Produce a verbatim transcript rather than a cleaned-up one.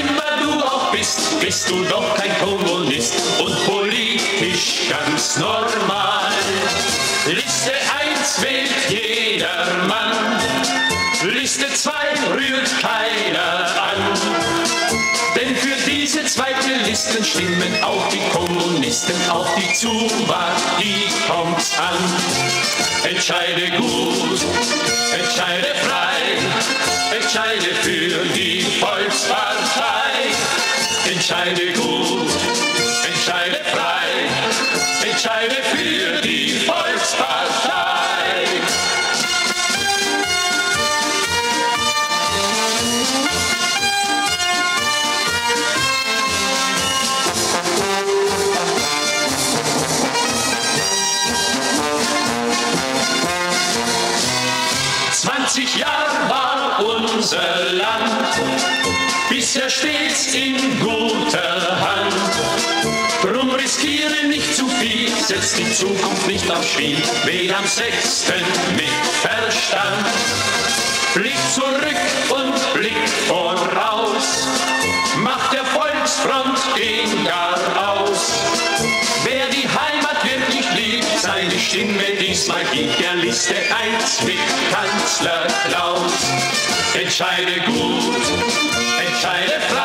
immer du auch bist, bist du doch kein Kommunist und politisch ganz normal. Liste eins wählt jeder Mann, Liste zwei rührt keiner an. Denn für diese zweite Listen stimmen auch die Kommunisten, auf die Zuwahl, die kommt's an. Entscheide gut, entscheide frei, entscheide für die Volkspartei. Entscheide gut, entscheide frei, entscheide für die Volkspartei. zwanzig Jahre war unser Land bisher stets in guter Hand. Drum riskiere nicht zu viel, setz die Zukunft nicht aufs Spiel, wähl am sechsten mit Verstand. Blick zurück und Blick voraus, macht der Volksfront den Gar aus. Wer die Heimat wirklich liebt, seine Stimme diesmal gibt der Liste eins mit Kanzler Klaus. Entscheide gut, entscheide frei.